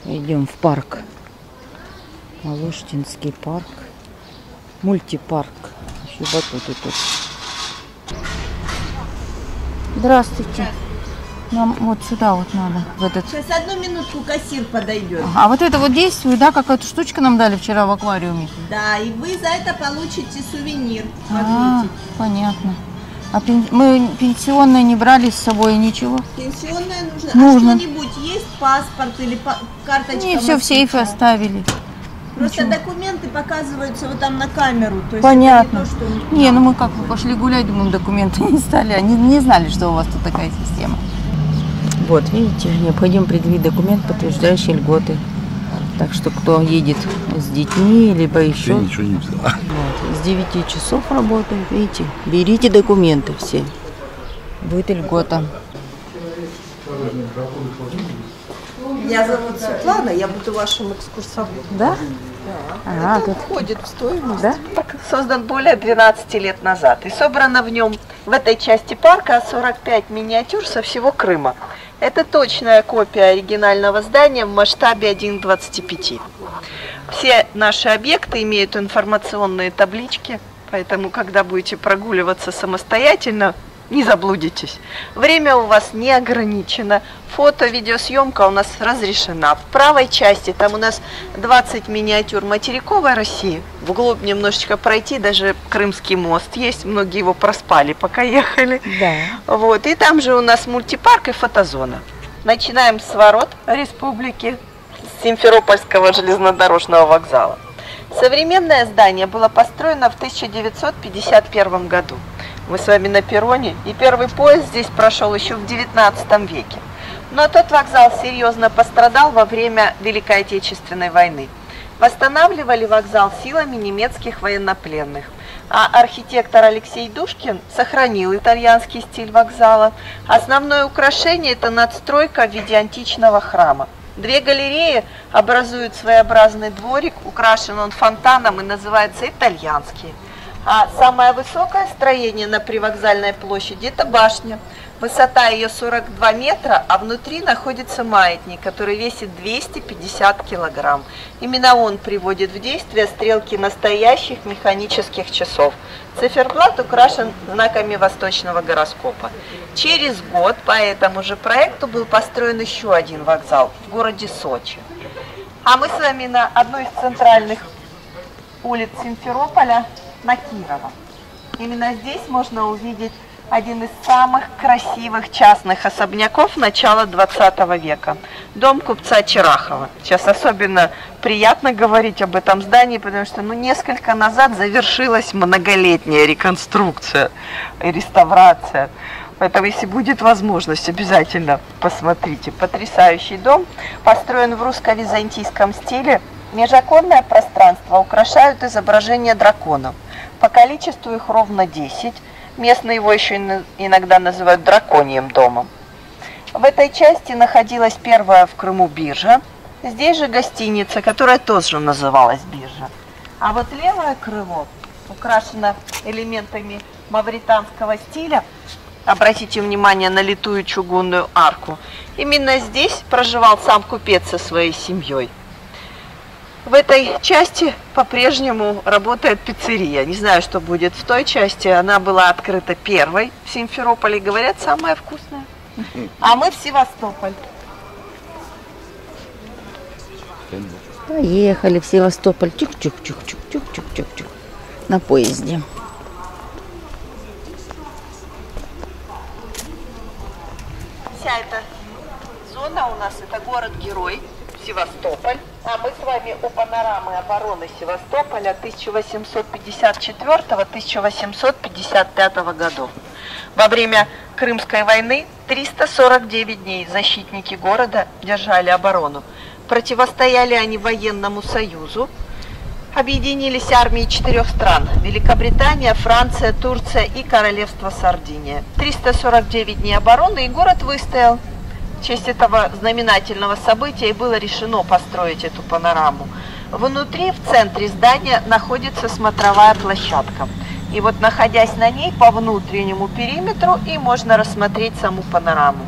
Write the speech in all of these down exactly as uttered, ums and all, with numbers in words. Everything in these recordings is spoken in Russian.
Идем в парк. Малоштинский парк. Мультипарк. Еще батуты тут. Здравствуйте. Нам вот сюда вот надо. В этот... Сейчас одну минутку кассир подойдет. А вот это вот действует, да? Какая-то штучка нам дали вчера в аквариуме. Да, и вы за это получите сувенир. А, понятно. А пен... мы пенсионные не брали с собой ничего? Пенсионное нужно. Нужно. А что-нибудь есть? Паспорт или па... карточка? Не, все в сейфе оставили. Просто ничего. Документы показываются вот там на камеру. То есть понятно. Это не, то, что... не, ну мы как мы пошли гулять, думаем, документы не стали. Они не знали, что у вас тут такая система. Вот, видите, необходимо предъявить документ, подтверждающий льготы. Так что кто едет с детьми, либо еще... Я ничего не взяла. Вот, с девяти часов работает, видите. Берите документы все. Будет льгота. Меня зовут Светлана, я буду вашим экскурсоводом. Да? Да. А, Это тут... входит в стоимость. Да? Создан более двенадцати лет назад. И собрано в нем, в этой части парка, сорок пять миниатюр со всего Крыма. Это точная копия оригинального здания в масштабе один к двадцати пяти. Все наши объекты имеют информационные таблички, поэтому, когда будете прогуливаться самостоятельно, не заблудитесь. Время у вас не ограничено. Фото, видеосъемка у нас разрешена. В правой части там у нас двадцать миниатюр материковой России. Вглубь немножечко пройти, даже Крымский мост есть. Многие его проспали, пока ехали. Да. Вот. И там же у нас мультипарк и фотозона. Начинаем с ворот республики, с Симферопольского железнодорожного вокзала. Современное здание было построено в тысяча девятьсот пятьдесят первом году. Мы с вами на перроне, и первый поезд здесь прошел еще в девятнадцатом веке. Но тот вокзал серьезно пострадал во время Великой Отечественной войны. Восстанавливали вокзал силами немецких военнопленных. А архитектор Алексей Душкин сохранил итальянский стиль вокзала. Основное украшение – это надстройка в виде античного храма. Две галереи образуют своеобразный дворик, украшен он фонтаном и называется «Итальянский». А самое высокое строение на Привокзальной площади – это башня. Высота ее сорок два метра, а внутри находится маятник, который весит двести пятьдесят килограмм. Именно он приводит в действие стрелки настоящих механических часов. Циферблат украшен знаками восточного гороскопа. Через год по этому же проекту был построен еще один вокзал в городе Сочи. А мы с вами на одной из центральных улиц Симферополя, на Кирова. Именно здесь можно увидеть один из самых красивых частных особняков начала двадцатого века. Дом купца Черахова. Сейчас особенно приятно говорить об этом здании, потому что ну, несколько назад завершилась многолетняя реконструкция и реставрация. Поэтому, если будет возможность, обязательно посмотрите. Потрясающий дом, построен в русско-византийском стиле. Межоконное пространство украшают изображения драконов. По количеству их ровно десять. Местные его еще иногда называют драконьим домом. В этой части находилась первая в Крыму биржа. Здесь же гостиница, которая тоже называлась биржа. А вот левое крыло украшено элементами мавританского стиля. Обратите внимание на литую чугунную арку. Именно здесь проживал сам купец со своей семьей. В этой части по-прежнему работает пиццерия. Не знаю, что будет в той части. Она была открыта первой в Симферополе. Говорят, самая вкусная. А мы в Севастополь. Поехали в Севастополь. Чук-чук-чук-чук-чук-чук-чук-чук. На поезде. Вся эта зона у нас это город-герой Севастополь. А мы с вами у панорамы обороны Севастополя тысяча восемьсот пятьдесят четвёртого — тысяча восемьсот пятьдесят пятого годов. Во время Крымской войны триста сорок девять дней защитники города держали оборону. Противостояли они военному союзу. Объединились армии четырех стран – Великобритания, Франция, Турция и Королевство Сардиния. триста сорок девять дней обороны, и город выстоял. В честь этого знаменательного события и было решено построить эту панораму. Внутри, в центре здания, находится смотровая площадка. И вот, находясь на ней по внутреннему периметру, и можно рассмотреть саму панораму.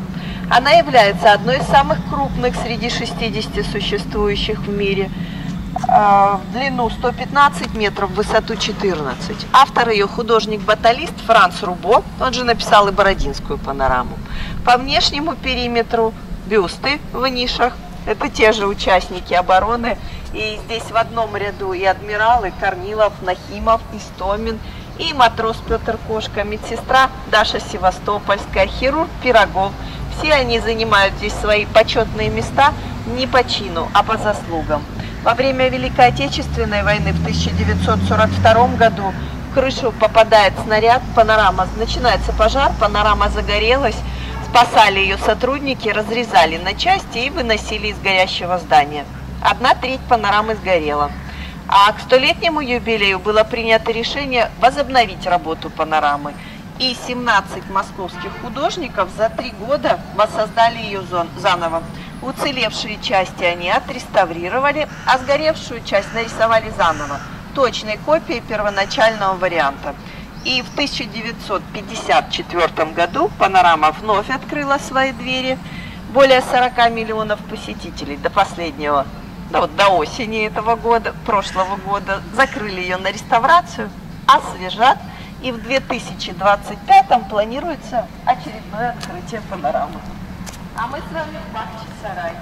Она является одной из самых крупных среди шестидесяти существующих в мире. В длину сто пятнадцать метров, в высоту четырнадцать. Автор ее художник-баталист Франц Рубо, он же написал и Бородинскую панораму. По внешнему периметру бюсты в нишах, это те же участники обороны. И здесь в одном ряду и адмирал, и Корнилов, Нахимов, Истомин, и матрос Петр Кошка, медсестра Даша Севастопольская, хирург Пирогов. Все они занимают здесь свои почетные места не по чину, а по заслугам. Во время Великой Отечественной войны в тысяча девятьсот сорок втором году в крышу попадает снаряд, панорама, начинается пожар, панорама загорелась, спасали ее сотрудники, разрезали на части и выносили из горящего здания. Одна треть панорамы сгорела. А к столетнему юбилею было принято решение возобновить работу панорамы. И семнадцать московских художников за три года воссоздали ее заново. Уцелевшие части они отреставрировали, а сгоревшую часть нарисовали заново, точной копией первоначального варианта. И в тысяча девятьсот пятьдесят четвёртом году панорама вновь открыла свои двери. Более сорока миллионов посетителей до последнего, да, вот до осени этого года, прошлого года, закрыли ее на реставрацию, освежат. И в две тысячи двадцать пятом планируется очередное открытие панорамы. А мы с вами в Бахчисарай.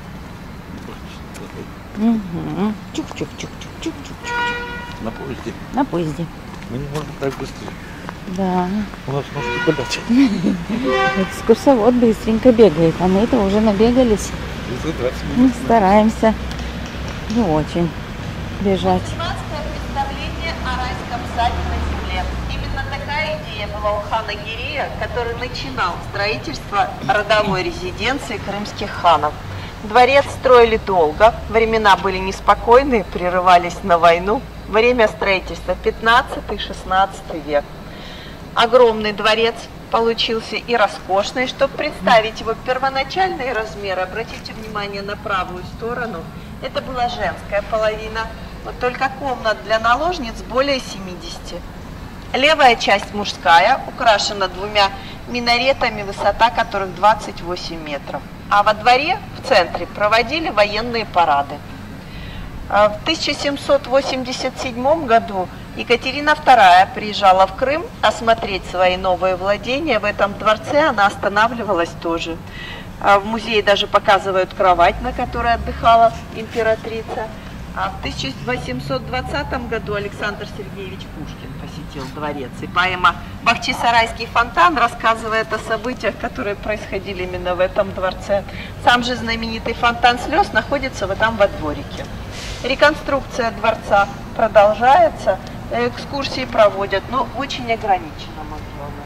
Угу. Чук-чук-чук-чук-чук-чук. На поезде. На поезде. Мы не можем так быстрее. Да. У нас ножки болят. Экскурсовод быстренько бегает, а мы-то уже набегались. Мы стараемся не очень бежать. Мусульманское представление о райском саде на земле. Именно такая идея была у хана Гирея, который начинал строительство родовой резиденции крымских ханов. Дворец строили долго, времена были неспокойные, прерывались на войну. Время строительства пятнадцатый-шестнадцатый век. Огромный дворец получился и роскошный. Чтобы представить его первоначальные размеры, обратите внимание на правую сторону. Это была женская половина, вот только комнат для наложниц более семидесяти. Левая часть мужская, украшена двумя минаретами, высота которых двадцать восемь метров. А во дворе в центре проводили военные парады. В тысяча семьсот восемьдесят седьмом году Екатерина вторая приезжала в Крым осмотреть свои новые владения. В этом дворце она останавливалась тоже. В музее даже показывают кровать, на которой отдыхала императрица. А в тысяча восемьсот двадцатом году Александр Сергеевич Пушкин посетил дворец. И поэма «Бахчисарайский фонтан» рассказывает о событиях, которые происходили именно в этом дворце. Сам же знаменитый фонтан слез находится вот там во дворике. Реконструкция дворца продолжается, экскурсии проводят, но в очень ограниченном объеме.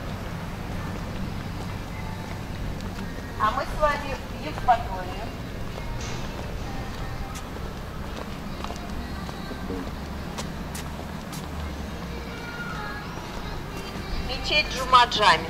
А мы с вами в Евпатории. Мечеть Джума-Джами.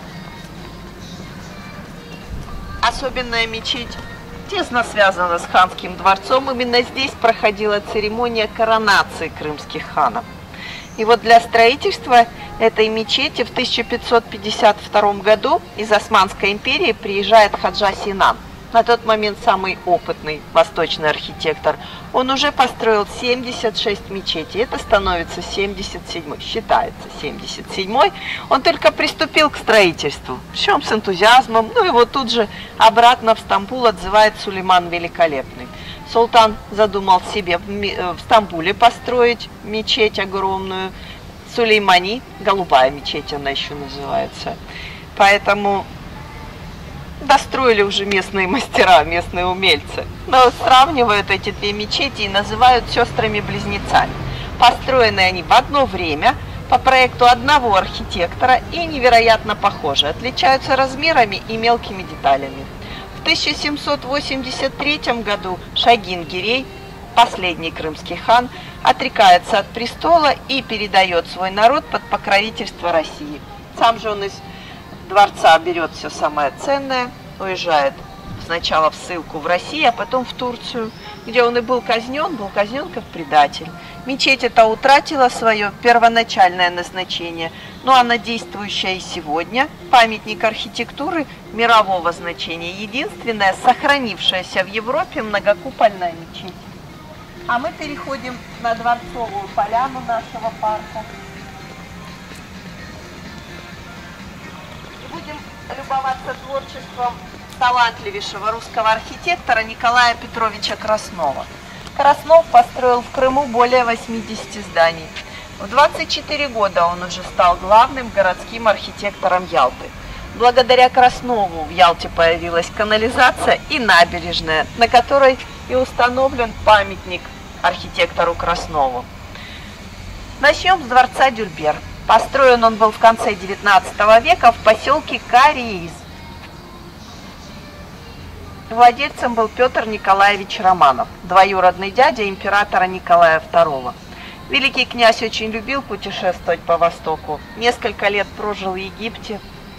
Особенная мечеть тесно связана с ханским дворцом. Именно здесь проходила церемония коронации крымских ханов. И вот для строительства этой мечети в тысяча пятьсот пятьдесят втором году из Османской империи приезжает Хаджа Синан. На тот момент самый опытный восточный архитектор. Он уже построил семьдесят шесть мечетей. Это становится семьдесят седьмой, считается семьдесят седьмой. Он только приступил к строительству, причем с энтузиазмом. Ну и вот тут же обратно в Стамбул отзывает Сулейман Великолепный. Султан задумал себе в Стамбуле построить мечеть огромную. Сулеймани, голубая мечеть она еще называется. Поэтому достроили уже местные мастера, местные умельцы. Но сравнивают эти две мечети и называют сестрами-близнецами. Построены они в одно время, по проекту одного архитектора и невероятно похожи. Отличаются размерами и мелкими деталями. В тысяча семьсот восемьдесят третьем году Шагин Гирей, последний крымский хан, отрекается от престола и передает свой народ под покровительство России. Сам же он из дворца берет все самое ценное, уезжает в сначала в ссылку в Россию, а потом в Турцию, где он и был казнен, был казнен как предатель. Мечеть эта утратила свое первоначальное назначение, но она действующая и сегодня, памятник архитектуры мирового значения, единственная сохранившаяся в Европе многокупольная мечеть. А мы переходим на Дворцовую поляну нашего парка. И будем любоваться творчеством талантливейшего русского архитектора Николая Петровича Краснова. Краснов построил в Крыму более восьмидесяти зданий. В двадцать четыре года он уже стал главным городским архитектором Ялты. Благодаря Краснову в Ялте появилась канализация и набережная, на которой и установлен памятник архитектору Краснову. Начнем с дворца Дюльбер. Построен он был в конце девятнадцатого века в поселке Карииз. Владельцем был Петр Николаевич Романов, двоюродный дядя императора Николая второго. Великий князь очень любил путешествовать по Востоку, несколько лет прожил в Египте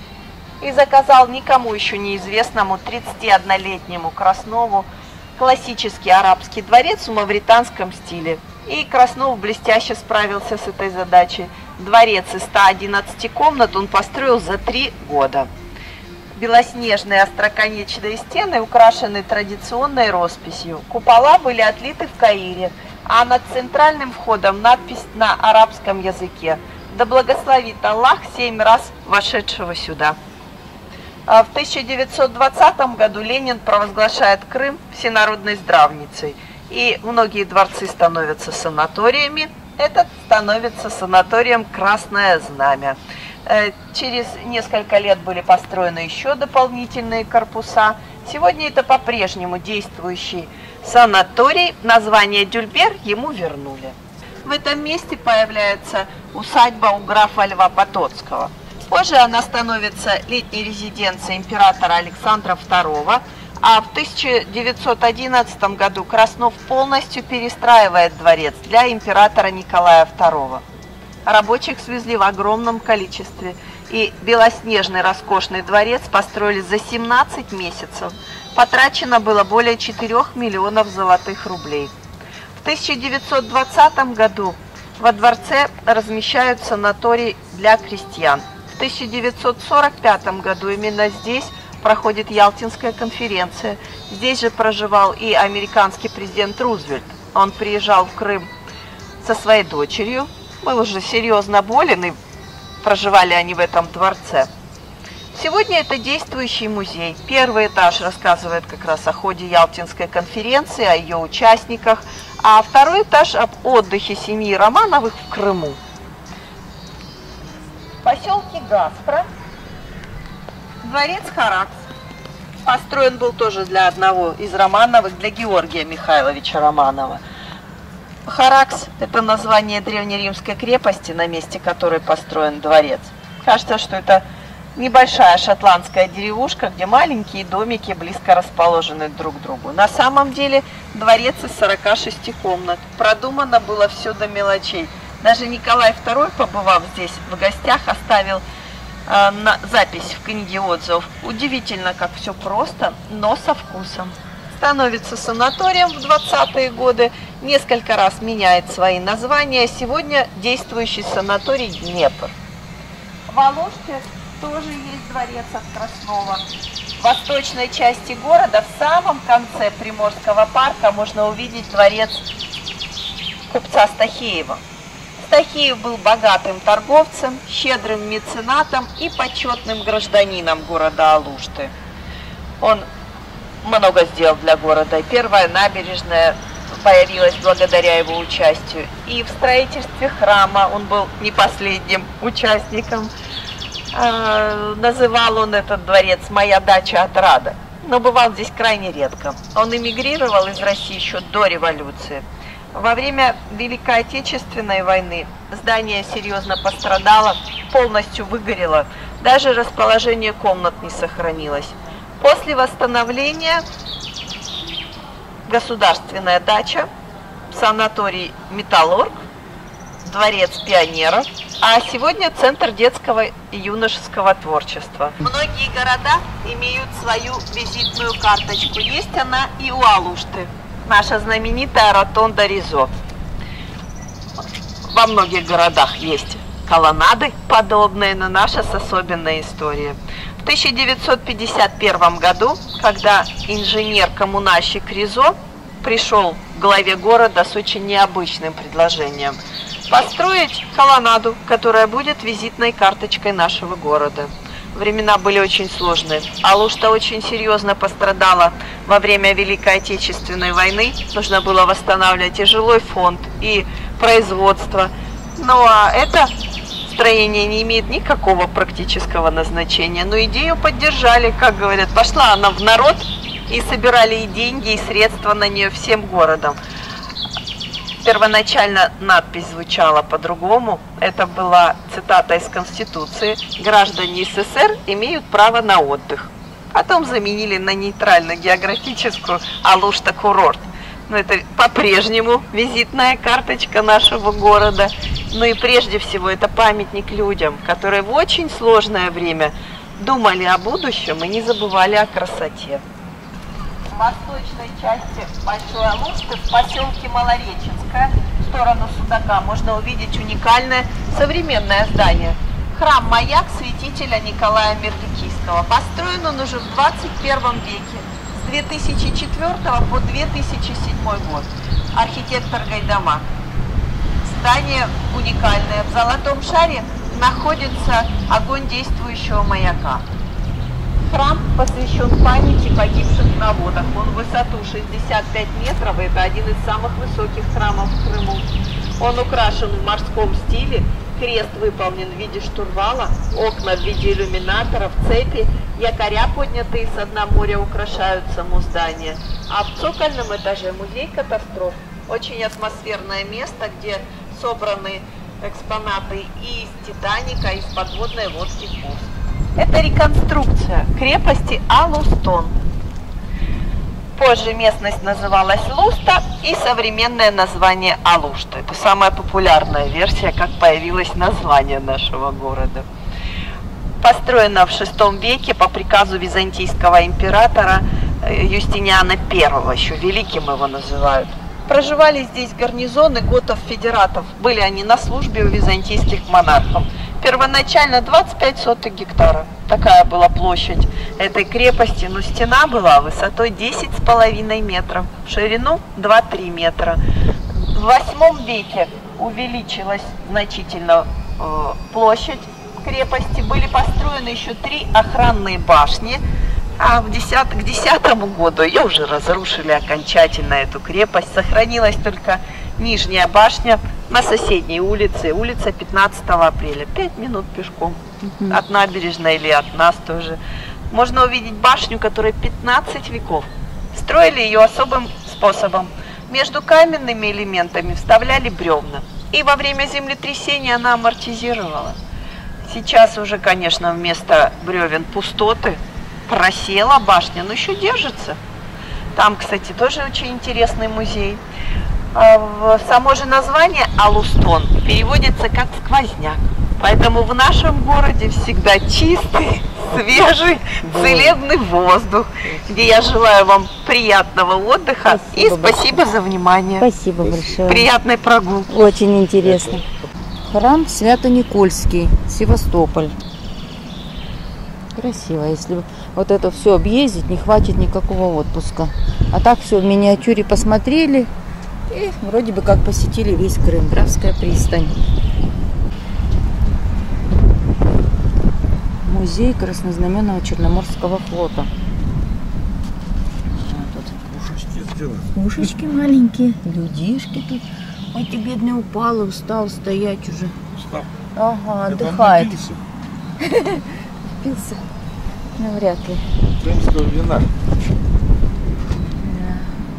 и заказал никому еще неизвестному тридцатиоднолетнему Краснову классический арабский дворец в мавританском стиле. И Краснов блестяще справился с этой задачей. Дворец из ста одиннадцати комнат он построил за три года. Белоснежные остроконечные стены украшены традиционной росписью. Купола были отлиты в Каире, а над центральным входом надпись на арабском языке: «Да благословит Аллах семь раз вошедшего сюда». В тысяча девятьсот двадцатом году Ленин провозглашает Крым всенародной здравницей, и многие дворцы становятся санаториями. Этот становится санаторием «Красное Знамя». Через несколько лет были построены еще дополнительные корпуса. Сегодня это по-прежнему действующий санаторий. Название Дюльбер ему вернули. В этом месте появляется усадьба у графа Льва Потоцкого. Позже она становится летней резиденцией императора Александра второго, а в тысяча девятьсот одиннадцатом году Краснов полностью перестраивает дворец для императора Николая второго. Рабочих свезли в огромном количестве, и белоснежный роскошный дворец построили за семнадцать месяцев. Потрачено было более четырёх миллионов золотых рублей. В тысяча девятьсот двадцатом году во дворце размещают санаторий для крестьян. В тысяча девятьсот сорок пятом году именно здесь проходит Ялтинская конференция. Здесь же проживал и американский президент Рузвельт. Он приезжал в Крым со своей дочерью. Был уже серьезно болен, и проживали они в этом дворце. Сегодня это действующий музей. Первый этаж рассказывает как раз о ходе Ялтинской конференции, о ее участниках, а второй этаж об отдыхе семьи Романовых в Крыму. В поселке Гаспро дворец Харакс. Построен был тоже для одного из Романовых, для Георгия Михайловича Романова. Харакс – это название древнеримской крепости, на месте которой построен дворец. Кажется, что это небольшая шотландская деревушка, где маленькие домики близко расположены друг к другу. На самом деле дворец из сорока шести комнат. Продумано было все до мелочей. Даже Николай второй, побывав здесь в гостях, оставил э, на, запись в книге отзывов. Удивительно, как все просто, но со вкусом. Становится санаторием в двадцатые годы, несколько раз меняет свои названия. Сегодня действующий санаторий Днепр. В Алуште тоже есть дворец от Краснова. В восточной части города, в самом конце Приморского парка, можно увидеть дворец купца Стахеева. Стахеев был богатым торговцем, щедрым меценатом и почетным гражданином города Алушты. Он много сделал для города. Первая набережная появилась благодаря его участию. И в строительстве храма он был не последним участником. Э, называл он этот дворец «Моя дача Отрада». Но бывал здесь крайне редко. Он эмигрировал из России еще до революции. Во время Великой Отечественной войны здание серьезно пострадало, полностью выгорело. Даже расположение комнат не сохранилось. После восстановления государственная дача, санаторий «Металлург», Дворец пионеров, а сегодня Центр детского и юношеского творчества. Многие города имеют свою визитную карточку. Есть она и у Алушты. Наша знаменитая ротонда Ризо. Во многих городах есть колоннады подобные, но наша с особенной историей. В тысяча девятьсот пятьдесят первом году, когда инженер-коммунальщик Ризо пришел к главе города с очень необычным предложением построить колоннаду, которая будет визитной карточкой нашего города. Времена были очень сложные. Алушта очень серьезно пострадала во время Великой Отечественной войны. Нужно было восстанавливать и жилой фонд, и производство. Ну а это строение не имеет никакого практического назначения. Но идею поддержали, как говорят, пошла она в народ, и собирали и деньги, и средства на нее всем городом. Первоначально надпись звучала по-другому. Это была цитата из Конституции. Граждане СССР имеют право на отдых. Потом заменили на нейтрально-географическую Алушта курорт. Но это по-прежнему визитная карточка нашего города. Ну и прежде всего это памятник людям, которые в очень сложное время думали о будущем и не забывали о красоте. В восточной части Большой Алушты, в поселке Малореченское, в сторону Судака, можно увидеть уникальное современное здание. Храм-маяк святителя Николая Мердикийского. Построен он уже в двадцать первом веке, с две тысячи четвёртого по две тысячи седьмой год. Архитектор Гайдамак. Здание уникальное. В золотом шаре находится огонь действующего маяка. Храм посвящен памяти погибших на водах. Он в высоту шестьдесят пять метров, это один из самых высоких храмов в Крыму. Он украшен в морском стиле, крест выполнен в виде штурвала, окна в виде иллюминаторов, цепи, якоря, поднятые со дна моря, украшают само здание. А в цокольном этаже музей катастроф. Очень атмосферное место, где собраны экспонаты и из Титаника, и из подводной лодки Курск. Это реконструкция крепости Алустон. Позже местность называлась Луста, и современное название Алушта. Это самая популярная версия, как появилось название нашего города. Построена в шестом веке по приказу византийского императора Юстиниана Первого, еще великим его называют. Проживали здесь гарнизоны готов-федератов. Были они на службе у византийских монархов. Первоначально двадцать пять сотых гектара. Такая была площадь этой крепости. Но стена была высотой десять с половиной метров, в ширину два-три метра. В восьмом веке увеличилась значительно э, площадь крепости. Были построены еще три охранные башни. А в десят, к десятому году ее уже разрушили окончательно, эту крепость. Сохранилась только нижняя башня на соседней улице, улица пятнадцатого апреля. Пять минут пешком угу. от набережной или от нас тоже. Можно увидеть башню, которая пятнадцать веков. Строили ее особым способом. Между каменными элементами вставляли бревна. И во время землетрясения она амортизировала. Сейчас уже, конечно, вместо бревен пустоты. Просела башня, но еще держится. Там, кстати, тоже очень интересный музей. Само же название Алустон переводится как сквозняк. Поэтому в нашем городе всегда чистый, свежий, целебный воздух, где я желаю вам приятного отдыха. Спасибо и спасибо большое. За внимание. Спасибо большое. Приятной прогулки. Очень интересно. Храм Свято-Никольский, Севастополь. Красиво. Если вот это все объездить, не хватит никакого отпуска. А так все в миниатюре посмотрели и вроде бы как посетили весь Крым. Дравская пристань. Музей Краснознаменного Черноморского флота. Пушечки сделаны. Пушечки маленькие, людишки тут. Ой, ты бедный упал и устал стоять уже. Устал. Ага, отдыхает. Впился? Ну, вряд ли. Крымского вина. Да.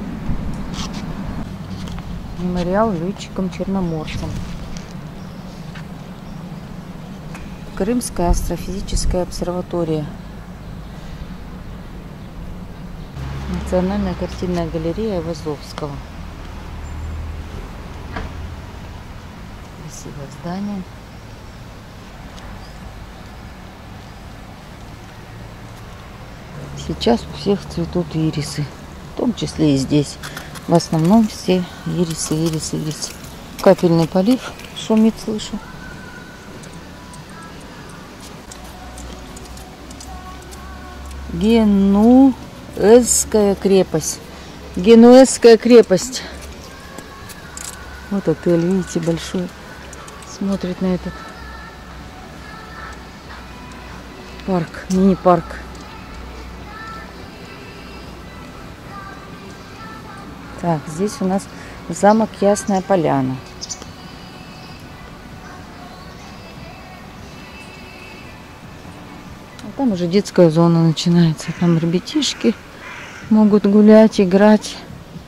Мемориал летчикам-черноморцам. Крымская астрофизическая обсерватория. Национальная картинная галерея Вазовского. Красивое здание. Сейчас у всех цветут ирисы, в том числе и здесь. В основном все ирисы, ирисы, ирисы. Капельный полив шумит, слышу. Генуэзская крепость. Генуэзская крепость. Вот отель, видите, большой. Смотрит на этот парк, мини-парк. Так, здесь у нас замок Ясная Поляна. А там уже детская зона начинается. Там ребятишки могут гулять, играть.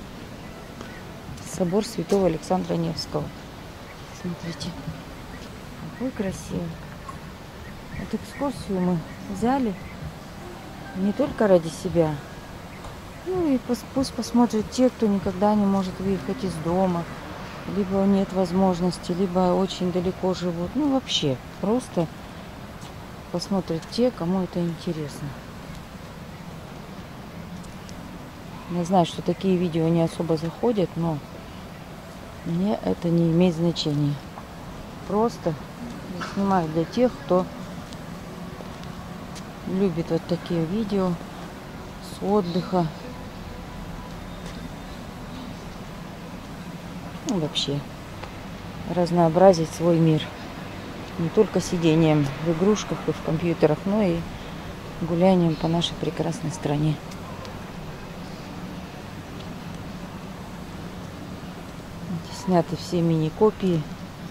Собор Святого Александра Невского. Смотрите, какой красивый. Вот экскурсию мы взяли не только ради себя. Ну и пусть посмотрят те, кто никогда не может выехать из дома, либо нет возможности, либо очень далеко живут. Ну вообще, просто посмотрят те, кому это интересно. Я знаю, что такие видео не особо заходят, но мне это не имеет значения. Просто снимаю для тех, кто любит вот такие видео с отдыха. Ну, вообще разнообразить свой мир. Не только сидением в игрушках и в компьютерах, но и гулянием по нашей прекрасной стране. Сняты все мини-копии.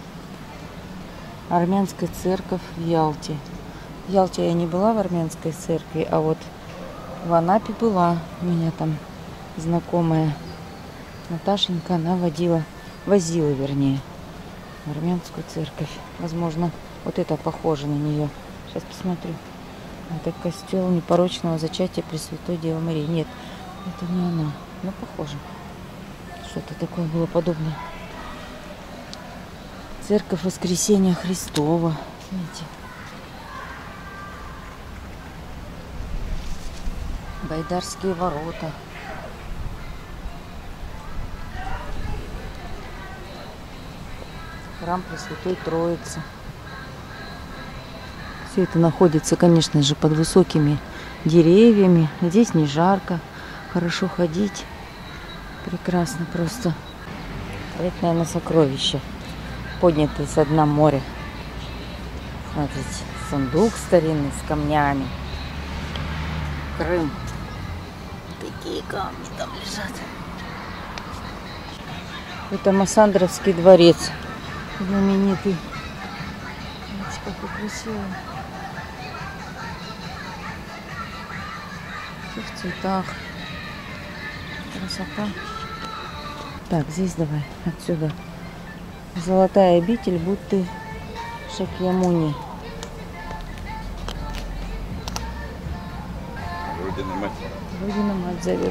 Армянская церковь в Ялте. В Ялте я не была в армянской церкви, а вот в Анапе была. У меня там знакомая Наташенька, она водила, возила, вернее, в армянскую церковь. Возможно, вот это похоже на нее. Сейчас посмотрю. Это костел непорочного зачатия Пресвятой Девы Марии. Нет, это не она, но похоже. Что-то такое было подобное. Церковь Воскресения Христова. Видите? Байдарские ворота. Храм Пресвятой Троицы. Все это находится, конечно же, под высокими деревьями. Здесь не жарко, хорошо ходить. Прекрасно просто. Это, наверное, сокровище, поднятое со дна моря. Смотрите, сундук старинный с камнями. Крым. Такие камни там лежат. Это Массандровский дворец. Знаменитый. Видите, какой красивый. Все в цветах. Красота. Так, здесь давай, отсюда. Золотая обитель Будды Шакьямуни. Родина мать. Родина мать зовет.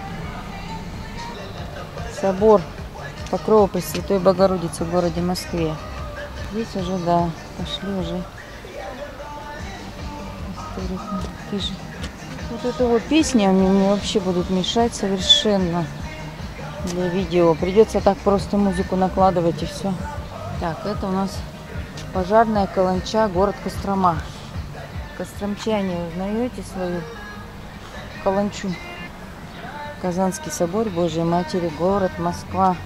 Собор Покрова Пресвятой Богородицы в городе Москве. Здесь уже, да, пошли уже. Тише. Вот это вот песни, они мне вообще будут мешать совершенно для видео. Придется так просто музыку накладывать и все. Так, это у нас пожарная каланча, город Кострома. Костромчане, узнаете свою каланчу? Казанский собор Божьей Матери, город Москва.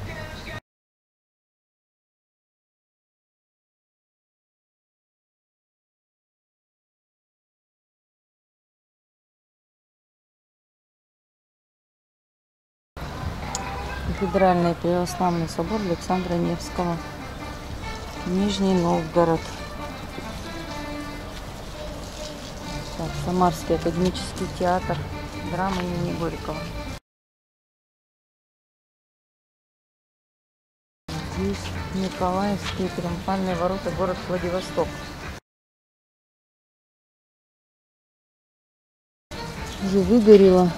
Кафедральный православный собор Александра Невского. Нижний Новгород. Так, Самарский академический театр. Драма имени Горького. Здесь Николаевские триумфальные ворота, город Владивосток. Уже выгорело.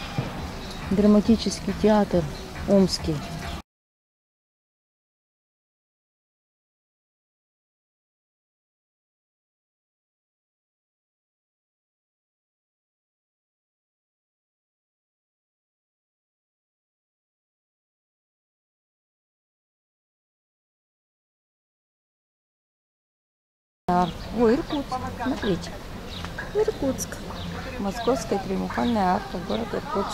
Драматический театр Омский. Ой, Иркутск, смотрите. Иркутск. Московская триумфальная арка, город Иркутск.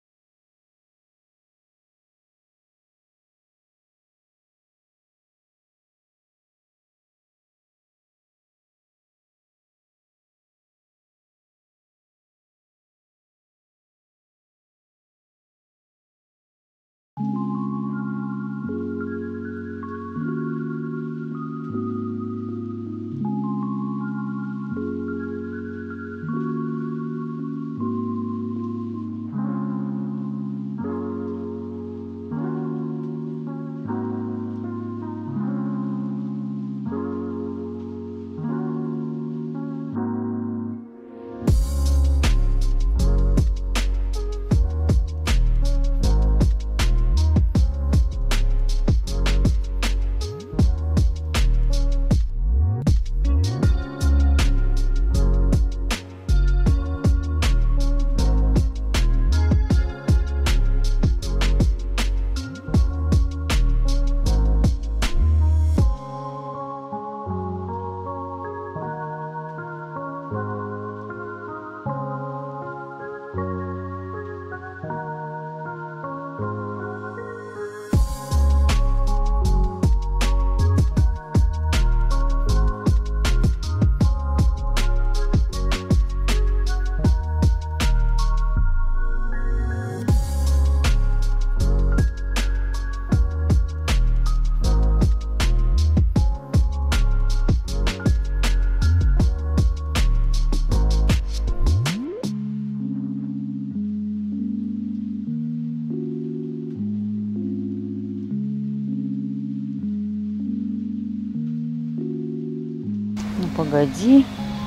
Ну погоди.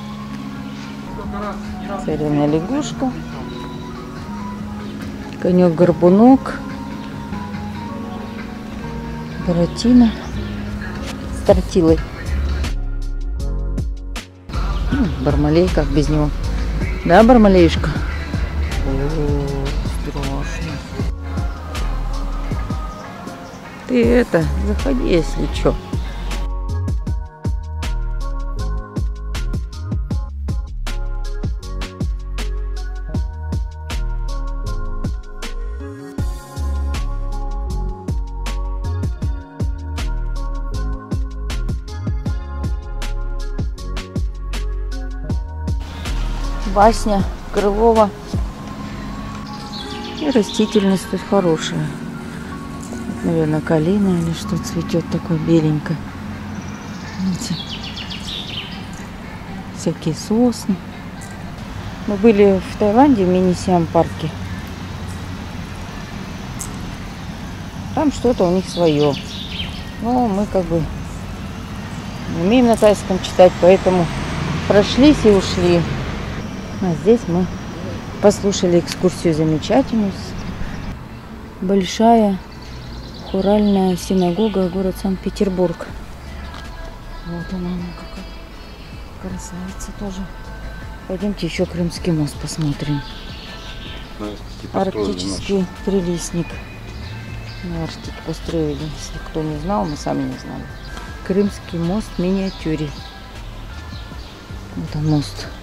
Царевна лягушка. Конек-горбунок. Буратино. С тортилой. Ну, Бармалей, как без него. Да, Бармалеюшка? О, страшно. Ты это, заходи, если что. Басня Крылова. И растительность тут хорошая. Вот, наверное, калина или что цветет такое беленькое. Видите? Всякие сосны. Мы были в Таиланде в Мини-Сиам парке. Там что-то у них свое. Но мы как бы не умеем на тайском читать, поэтому прошлись и ушли. А здесь мы послушали экскурсию замечательную. Большая хоральная синагога, город Санкт-Петербург. Вот она, она какая красавица тоже. Пойдемте еще Крымский мост посмотрим. Арктический трилистник. На Арктике построили. Если кто не знал, мы сами не знали. Крымский мост в миниатюре. Вот он мост.